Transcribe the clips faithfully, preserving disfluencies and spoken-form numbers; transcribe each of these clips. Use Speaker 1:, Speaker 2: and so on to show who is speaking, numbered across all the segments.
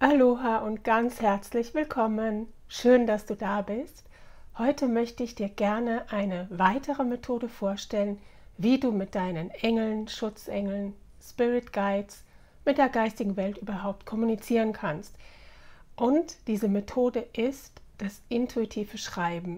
Speaker 1: Aloha und ganz herzlich willkommen. Schön, dass du da bist. Heute möchte ich dir gerne eine weitere Methode vorstellen, wie du mit deinen Engeln, Schutzengeln, Spirit Guides, mit der geistigen Welt überhaupt kommunizieren kannst. Und diese Methode ist das intuitive Schreiben.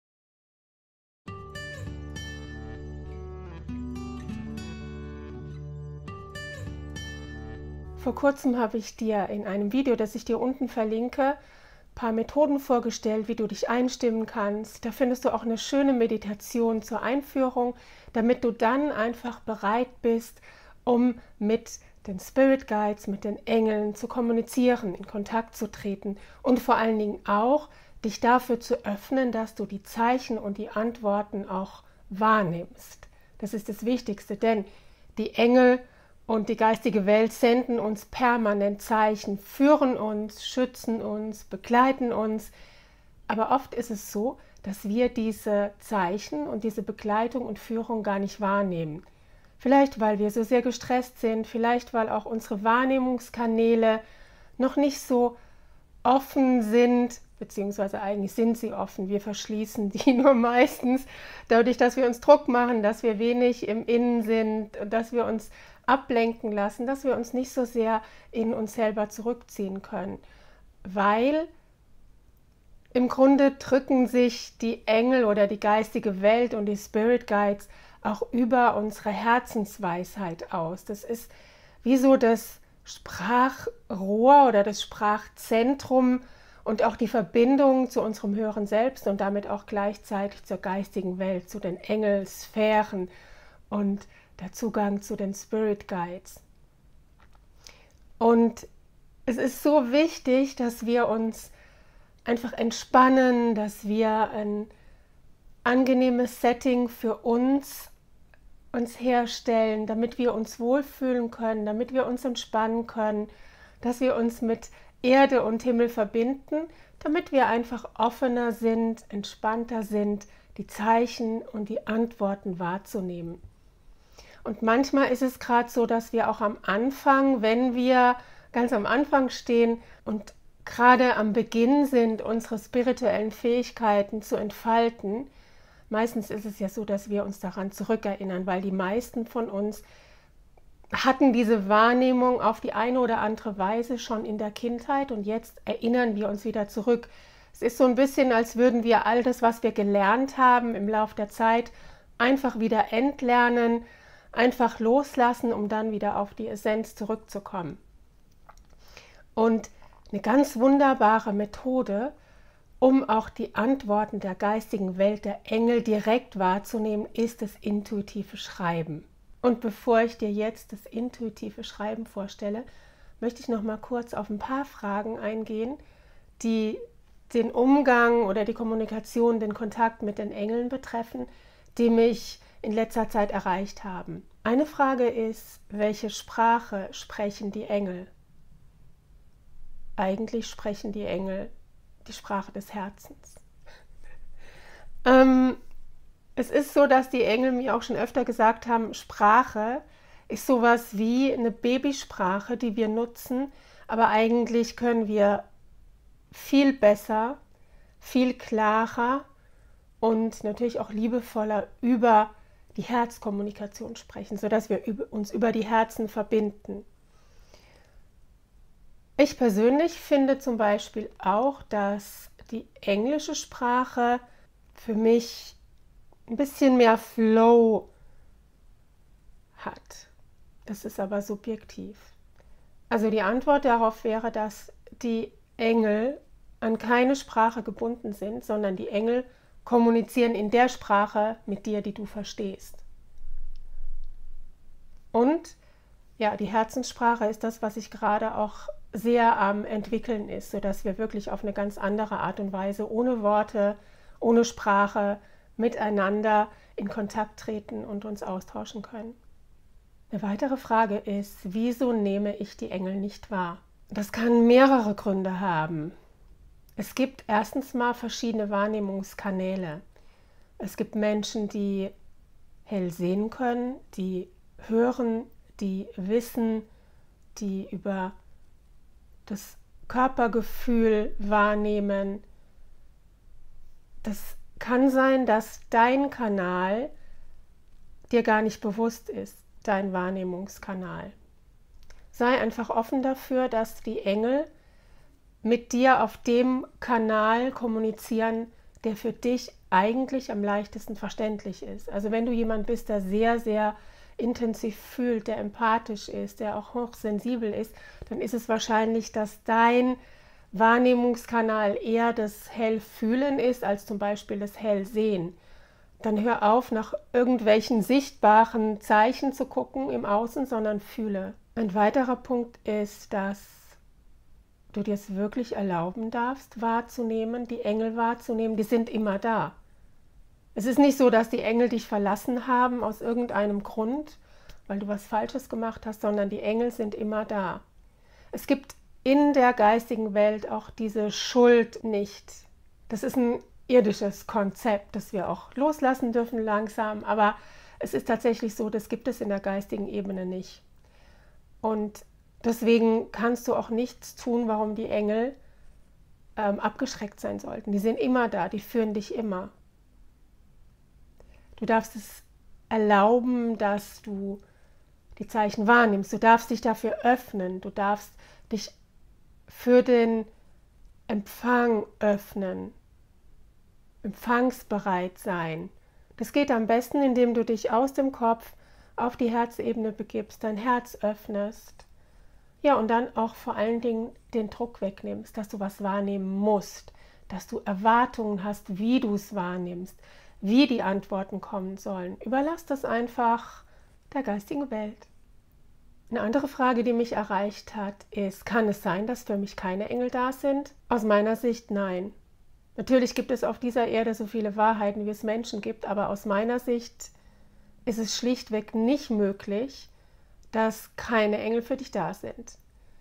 Speaker 1: Vor kurzem habe ich dir in einem Video, das ich dir unten verlinke, ein paar Methoden vorgestellt, wie du dich einstimmen kannst. Da findest du auch eine schöne Meditation zur Einführung, damit du dann einfach bereit bist, um mit den Spirit Guides, mit den Engeln zu kommunizieren, in Kontakt zu treten und vor allen Dingen auch dich dafür zu öffnen, dass du die Zeichen und die Antworten auch wahrnimmst. Das ist das Wichtigste, denn die Engel und die geistige Welt senden uns permanent Zeichen, führen uns, schützen uns, begleiten uns. Aber oft ist es so, dass wir diese Zeichen und diese Begleitung und Führung gar nicht wahrnehmen. Vielleicht, weil wir so sehr gestresst sind, vielleicht, weil auch unsere Wahrnehmungskanäle noch nicht so offen sind, beziehungsweise eigentlich sind sie offen. Wir verschließen die nur meistens dadurch, dass wir uns Druck machen, dass wir wenig im Innen sind und dass wir uns ablenken lassen, dass wir uns nicht so sehr in uns selber zurückziehen können, weil im Grunde drücken sich die Engel oder die geistige Welt und die Spirit Guides auch über unsere Herzensweisheit aus. Das ist wie so das Sprachrohr oder das Sprachzentrum und auch die Verbindung zu unserem höheren Selbst und damit auch gleichzeitig zur geistigen Welt, zu den Engelsphären und der Zugang zu den Spirit Guides. Und es ist so wichtig, dass wir uns einfach entspannen, dass wir ein angenehmes Setting für uns, uns herstellen, damit wir uns wohlfühlen können, damit wir uns entspannen können, dass wir uns mit Erde und Himmel verbinden, damit wir einfach offener sind, entspannter sind, die Zeichen und die Antworten wahrzunehmen. Und manchmal ist es gerade so, dass wir auch am Anfang, wenn wir ganz am Anfang stehen und gerade am Beginn sind, unsere spirituellen Fähigkeiten zu entfalten, meistens ist es ja so, dass wir uns daran zurückerinnern, weil die meisten von uns hatten diese Wahrnehmung auf die eine oder andere Weise schon in der Kindheit und jetzt erinnern wir uns wieder zurück. Es ist so ein bisschen, als würden wir all das, was wir gelernt haben im Laufe der Zeit, einfach wieder entlernen, einfach loslassen, um dann wieder auf die Essenz zurückzukommen. Und eine ganz wunderbare Methode, um auch die Antworten der geistigen Welt, der Engel direkt wahrzunehmen, ist das intuitive Schreiben. Und bevor ich dir jetzt das intuitive Schreiben vorstelle, möchte ich noch mal kurz auf ein paar Fragen eingehen, die den Umgang oder die Kommunikation, den Kontakt mit den Engeln betreffen, die mich in letzter Zeit erreicht haben. Eine Frage ist, welche Sprache sprechen die Engel? Eigentlich sprechen die Engel die Sprache des Herzens. ähm, es ist so, dass die Engel mir auch schon öfter gesagt haben, Sprache ist sowas wie eine Babysprache, die wir nutzen, aber eigentlich können wir viel besser, viel klarer und natürlich auch liebevoller über die Herzkommunikation sprechen, sodass wir uns über die Herzen verbinden. Ich persönlich finde zum Beispiel auch, dass die englische Sprache für mich ein bisschen mehr Flow hat. Das ist aber subjektiv. Also die Antwort darauf wäre, dass die Engel an keine Sprache gebunden sind, sondern die Engel kommunizieren in der Sprache mit dir, die du verstehst. Und ja, die Herzenssprache ist das, was sich gerade auch sehr am entwickeln ist, sodass wir wirklich auf eine ganz andere Art und Weise, ohne Worte, ohne Sprache, miteinander in Kontakt treten und uns austauschen können. Eine weitere Frage ist, wieso nehme ich die Engel nicht wahr? Das kann mehrere Gründe haben. Es gibt erstens mal verschiedene Wahrnehmungskanäle. Es gibt Menschen, die hell sehen können, die hören, die wissen, die über das Körpergefühl wahrnehmen. Das kann sein, dass dein Kanal dir gar nicht bewusst ist, dein Wahrnehmungskanal. Sei einfach offen dafür, dass die Engel mit dir auf dem Kanal kommunizieren, der für dich eigentlich am leichtesten verständlich ist. Also wenn du jemand bist, der sehr, sehr intensiv fühlt, der empathisch ist, der auch hochsensibel ist, dann ist es wahrscheinlich, dass dein Wahrnehmungskanal eher das Hellfühlen ist, als zum Beispiel das Hellsehen. Dann hör auf, nach irgendwelchen sichtbaren Zeichen zu gucken im Außen, sondern fühle. Ein weiterer Punkt ist, dass du dir es wirklich erlauben darfst, wahrzunehmen, die Engel wahrzunehmen, die sind immer da. Es ist nicht so, dass die Engel dich verlassen haben aus irgendeinem Grund, weil du was Falsches gemacht hast, sondern die Engel sind immer da. Es gibt in der geistigen Welt auch diese Schuld nicht. Das ist ein irdisches Konzept, das wir auch loslassen dürfen langsam, aber es ist tatsächlich so, das gibt es in der geistigen Ebene nicht. Und deswegen kannst du auch nichts tun, warum die Engel ähm, abgeschreckt sein sollten. Die sind immer da, die führen dich immer. Du darfst es erlauben, dass du die Zeichen wahrnimmst. Du darfst dich dafür öffnen. Du darfst dich für den Empfang öffnen. Empfangsbereit sein. Das geht am besten, indem du dich aus dem Kopf auf die Herzebene begibst, dein Herz öffnest. Ja, und dann auch vor allen Dingen den Druck wegnimmst, dass du was wahrnehmen musst, dass du Erwartungen hast, wie du es wahrnimmst, wie die Antworten kommen sollen. Überlass das einfach der geistigen Welt. Eine andere Frage, die mich erreicht hat, ist, kann es sein, dass für mich keine Engel da sind? Aus meiner Sicht nein. Natürlich gibt es auf dieser Erde so viele Wahrheiten, wie es Menschen gibt, aber aus meiner Sicht ist es schlichtweg nicht möglich, dass keine Engel für dich da sind.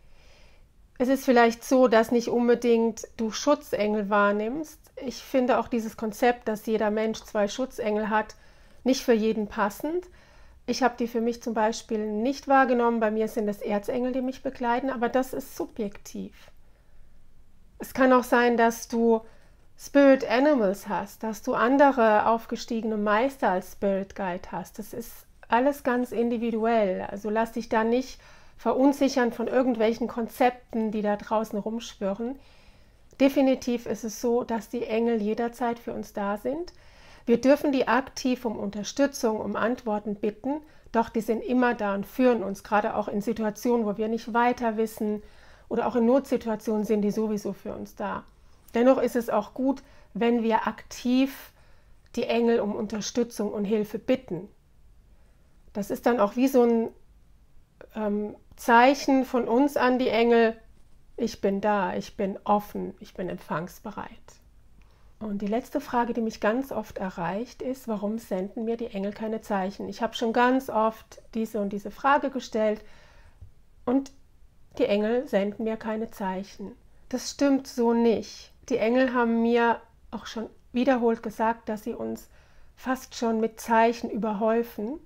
Speaker 1: Es ist vielleicht so, dass nicht unbedingt du Schutzengel wahrnimmst. Ich finde auch dieses Konzept, dass jeder Mensch zwei Schutzengel hat, nicht für jeden passend. Ich habe die für mich zum Beispiel nicht wahrgenommen. Bei mir sind es Erzengel, die mich begleiten, aber das ist subjektiv. Es kann auch sein, dass du Spirit Animals hast, dass du andere aufgestiegene Meister als Spirit Guide hast. Das ist alles ganz individuell. Also lass dich da nicht verunsichern von irgendwelchen Konzepten, die da draußen rumschwirren. Definitiv ist es so, dass die Engel jederzeit für uns da sind. Wir dürfen die aktiv um Unterstützung, um Antworten bitten, doch die sind immer da und führen uns, gerade auch in Situationen, wo wir nicht weiter wissen oder auch in Notsituationen sind die sowieso für uns da. Dennoch ist es auch gut, wenn wir aktiv die Engel um Unterstützung und Hilfe bitten. Das ist dann auch wie so ein ähm, Zeichen von uns an die Engel, ich bin da, ich bin offen, ich bin empfangsbereit. Und die letzte Frage, die mich ganz oft erreicht, ist, warum senden mir die Engel keine Zeichen? Ich habe schon ganz oft diese und diese Frage gestellt und die Engel senden mir keine Zeichen. Das stimmt so nicht. Die Engel haben mir auch schon wiederholt gesagt, dass sie uns fast schon mit Zeichen überhäufen.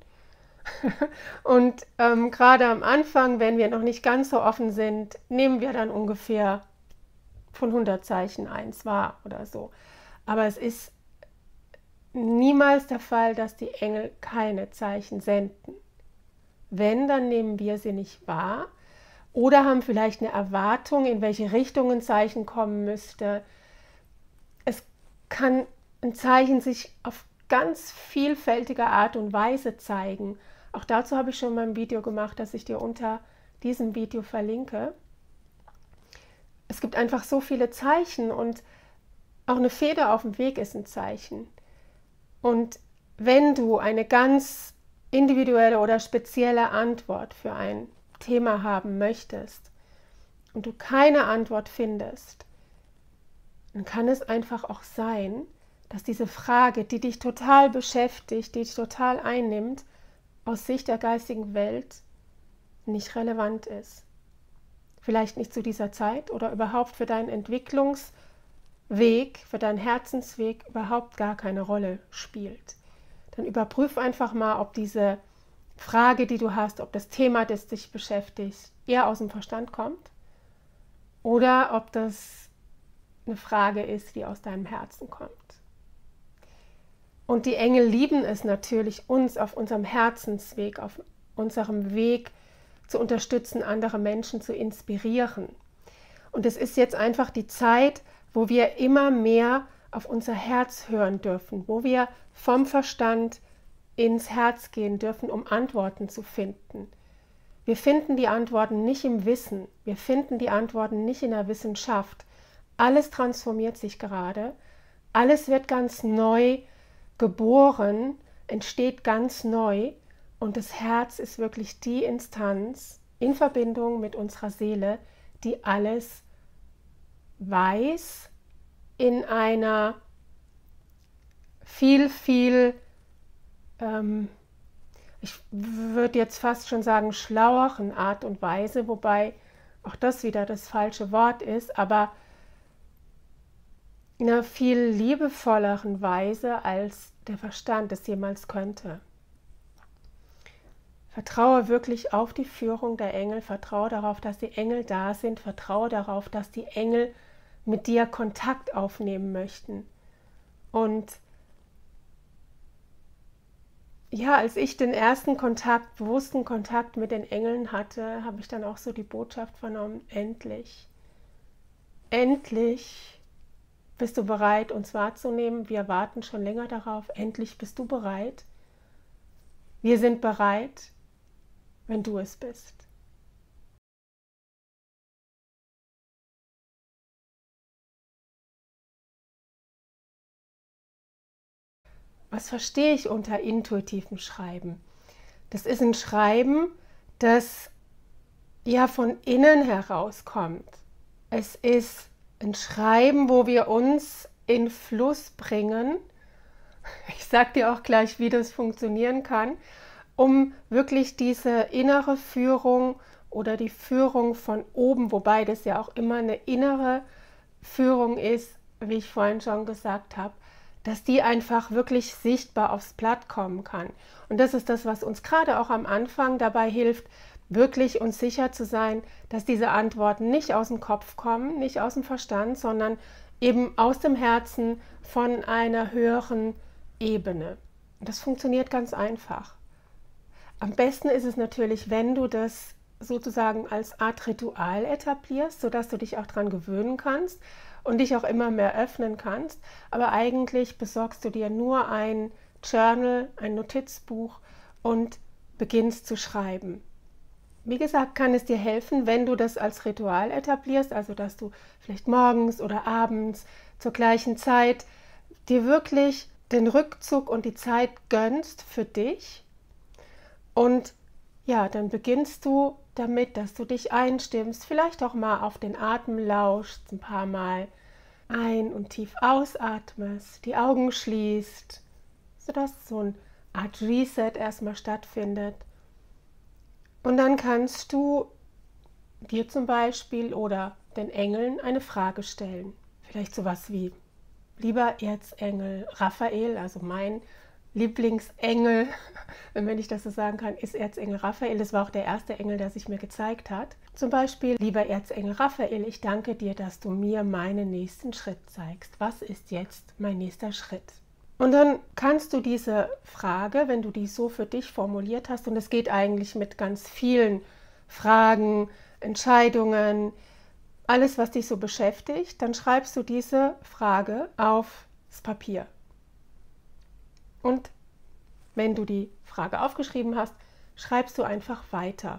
Speaker 1: Und ähm, gerade am Anfang, wenn wir noch nicht ganz so offen sind, nehmen wir dann ungefähr von hundert Zeichen eins wahr oder so. Aber es ist niemals der Fall, dass die Engel keine Zeichen senden. Wenn, dann nehmen wir sie nicht wahr oder haben vielleicht eine Erwartung, in welche Richtung ein Zeichen kommen müsste. Es kann ein Zeichen sich auf ganz vielfältige Art und Weise zeigen. Auch dazu habe ich schon mal ein Video gemacht, das ich dir unter diesem Video verlinke. Es gibt einfach so viele Zeichen und auch eine Feder auf dem Weg ist ein Zeichen. Und wenn du eine ganz individuelle oder spezielle Antwort für ein Thema haben möchtest und du keine Antwort findest, dann kann es einfach auch sein, dass diese Frage, die dich total beschäftigt, die dich total einnimmt, aus Sicht der geistigen Welt nicht relevant ist. Vielleicht nicht zu dieser Zeit oder überhaupt für deinen Entwicklungsweg, für deinen Herzensweg überhaupt gar keine Rolle spielt. Dann überprüf einfach mal, ob diese Frage, die du hast, ob das Thema, das dich beschäftigt, eher aus dem Verstand kommt oder ob das eine Frage ist, die aus deinem Herzen kommt. Und die Engel lieben es natürlich, uns auf unserem Herzensweg, auf unserem Weg zu unterstützen, andere Menschen zu inspirieren. Und es ist jetzt einfach die Zeit, wo wir immer mehr auf unser Herz hören dürfen, wo wir vom Verstand ins Herz gehen dürfen, um Antworten zu finden. Wir finden die Antworten nicht im Wissen, wir finden die Antworten nicht in der Wissenschaft. Alles transformiert sich gerade, alles wird ganz neu geboren, entsteht ganz neu und das Herz ist wirklich die Instanz in Verbindung mit unserer Seele, die alles weiß in einer viel, viel, ähm, ich würde jetzt fast schon sagen, schlaueren Art und Weise, wobei auch das wieder das falsche Wort ist, aber in einer viel liebevolleren Weise, als der Verstand es jemals könnte. Vertraue wirklich auf die Führung der Engel, vertraue darauf, dass die Engel da sind, vertraue darauf, dass die Engel mit dir Kontakt aufnehmen möchten. Und ja, als ich den ersten Kontakt, bewussten Kontakt mit den Engeln hatte, habe ich dann auch so die Botschaft vernommen, endlich, endlich bist du bereit, uns wahrzunehmen. Wir warten schon länger darauf, endlich bist du bereit. Wir sind bereit, wenn du es bist. Was verstehe ich unter intuitivem Schreiben? Das ist ein Schreiben, das ja von innen herauskommt. Es ist ein Schreiben, wo wir uns in Fluss bringen. Ich sage dir auch gleich, wie das funktionieren kann, um wirklich diese innere Führung oder die Führung von oben, wobei das ja auch immer eine innere Führung ist, wie ich vorhin schon gesagt habe, dass die einfach wirklich sichtbar aufs Blatt kommen kann. Und das ist das, was uns gerade auch am Anfang dabei hilft, wirklich uns sicher zu sein, dass diese Antworten nicht aus dem Kopf kommen, nicht aus dem Verstand, sondern eben aus dem Herzen von einer höheren Ebene. Und das funktioniert ganz einfach. Am besten ist es natürlich, wenn du das sozusagen als Art Ritual etablierst, sodass du dich auch daran gewöhnen kannst und dich auch immer mehr öffnen kannst. Aber eigentlich besorgst du dir nur ein Journal, ein Notizbuch und beginnst zu schreiben. Wie gesagt, kann es dir helfen, wenn du das als Ritual etablierst, also dass du vielleicht morgens oder abends zur gleichen Zeit dir wirklich den Rückzug und die Zeit gönnst für dich. Und ja, dann beginnst du damit, dass du dich einstimmst, vielleicht auch mal auf den Atem lauschst, ein paar Mal ein- und tief ausatmest, die Augen schließt, sodass so eine Art Reset erstmal stattfindet. Und dann kannst du dir zum Beispiel oder den Engeln eine Frage stellen. Vielleicht sowas wie, lieber Erzengel Raphael, also mein Lieblingsengel, wenn ich das so sagen kann, ist Erzengel Raphael. Das war auch der erste Engel, der sich mir gezeigt hat. Zum Beispiel, lieber Erzengel Raphael, ich danke dir, dass du mir meinen nächsten Schritt zeigst. Was ist jetzt mein nächster Schritt? Und dann kannst du diese Frage, wenn du die so für dich formuliert hast, und es geht eigentlich mit ganz vielen Fragen, Entscheidungen, alles, was dich so beschäftigt, dann schreibst du diese Frage aufs Papier. Und wenn du die Frage aufgeschrieben hast, schreibst du einfach weiter.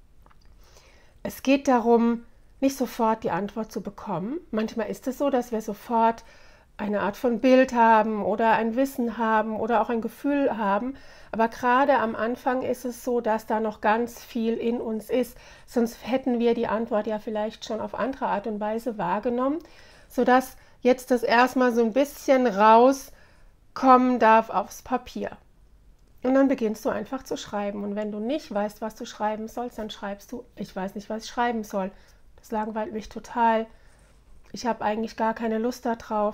Speaker 1: Es geht darum, nicht sofort die Antwort zu bekommen. Manchmal ist es so, dass wir sofort eine Art von Bild haben oder ein Wissen haben oder auch ein Gefühl haben. Aber gerade am Anfang ist es so, dass da noch ganz viel in uns ist. Sonst hätten wir die Antwort ja vielleicht schon auf andere Art und Weise wahrgenommen, sodass jetzt das erstmal so ein bisschen rauskommen darf aufs Papier. Und dann beginnst du einfach zu schreiben. Und wenn du nicht weißt, was du schreiben sollst, dann schreibst du, ich weiß nicht, was ich schreiben soll. Das langweilt mich total. Ich habe eigentlich gar keine Lust darauf.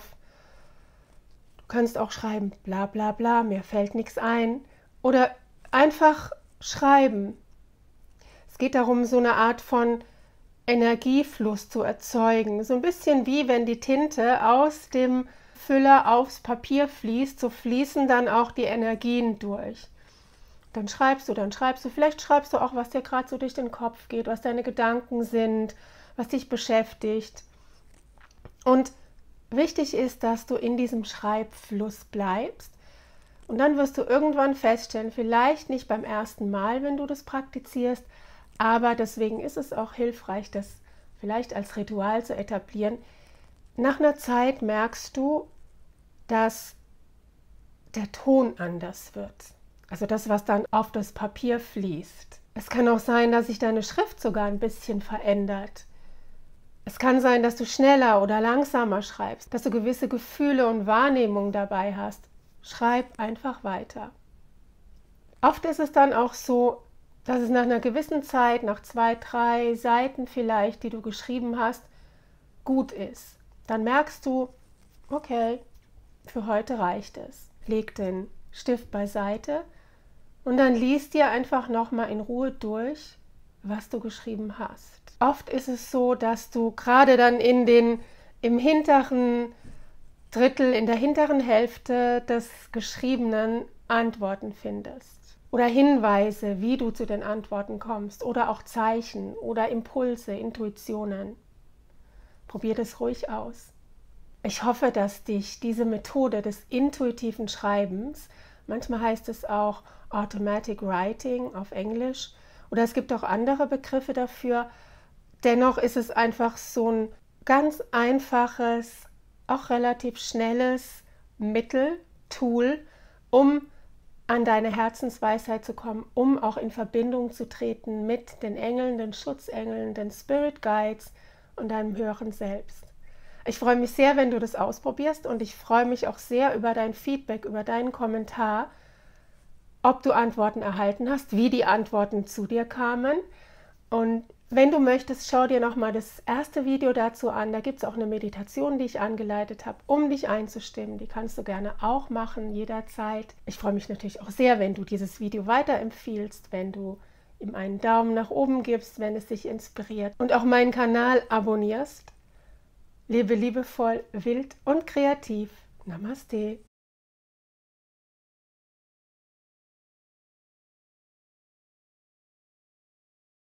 Speaker 1: Du kannst auch schreiben, bla bla bla, mir fällt nichts ein. Oder einfach schreiben. Es geht darum, so eine Art von Energiefluss zu erzeugen. So ein bisschen wie wenn die Tinte aus dem Füller aufs Papier fließt, so fließen dann auch die Energien durch. Dann schreibst du, dann schreibst du, vielleicht schreibst du auch, was dir gerade so durch den Kopf geht, was deine Gedanken sind, was dich beschäftigt. Und wichtig ist, dass du in diesem Schreibfluss bleibst. Und dann wirst du irgendwann feststellen, vielleicht nicht beim ersten Mal, wenn du das praktizierst, aber deswegen ist es auch hilfreich, das vielleicht als Ritual zu etablieren. Nach einer Zeit merkst du, dass der Ton anders wird. Also das, was dann auf das Papier fließt. Es kann auch sein, dass sich deine Schrift sogar ein bisschen verändert. Es kann sein, dass du schneller oder langsamer schreibst, dass du gewisse Gefühle und Wahrnehmungen dabei hast. Schreib einfach weiter. Oft ist es dann auch so, dass es nach einer gewissen Zeit, nach zwei, drei Seiten vielleicht, die du geschrieben hast, gut ist. Dann merkst du, okay, für heute reicht es. Leg den Stift beiseite und dann lies dir einfach nochmal in Ruhe durch, was du geschrieben hast. Oft ist es so, dass du gerade dann in den, im hinteren Drittel, in der hinteren Hälfte des Geschriebenen Antworten findest. Oder Hinweise, wie du zu den Antworten kommst. Oder auch Zeichen oder Impulse, Intuitionen. Probier das ruhig aus. Ich hoffe, dass dich diese Methode des intuitiven Schreibens, manchmal heißt es auch Automatic Writing auf Englisch, oder es gibt auch andere Begriffe dafür, dennoch ist es einfach so ein ganz einfaches, auch relativ schnelles Mittel, Tool, um an deine Herzensweisheit zu kommen, um auch in Verbindung zu treten mit den Engeln, den Schutzengeln, den Spirit Guides und deinem höheren Selbst. Ich freue mich sehr, wenn du das ausprobierst und ich freue mich auch sehr über dein Feedback, über deinen Kommentar, ob du Antworten erhalten hast, wie die Antworten zu dir kamen. Und wenn du möchtest, schau dir nochmal das erste Video dazu an. Da gibt es auch eine Meditation, die ich angeleitet habe, um dich einzustimmen. Die kannst du gerne auch machen, jederzeit. Ich freue mich natürlich auch sehr, wenn du dieses Video weiterempfiehlst, wenn du ihm einen Daumen nach oben gibst, wenn es dich inspiriert und auch meinen Kanal abonnierst. Lebe liebevoll, wild und kreativ. Namaste.